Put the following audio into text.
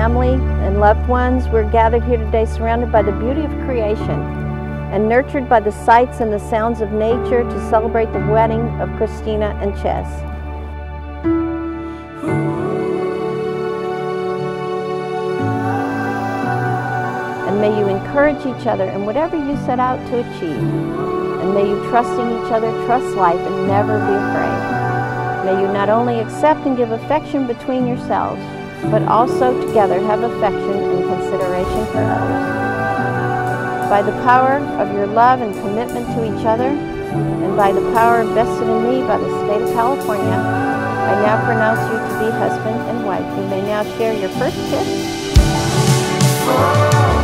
family and loved ones, we're gathered here today surrounded by the beauty of creation and nurtured by the sights and the sounds of nature to celebrate the wedding of Christina and Ches. And may you encourage each other in whatever you set out to achieve. And may you, trusting each other, trust life and never be afraid. May you not only accept and give affection between yourselves, but also together have affection and consideration for others. By the power of your love and commitment to each other, and by the power vested in me by the state of California, I now pronounce you to be husband and wife. You may now share your first kiss.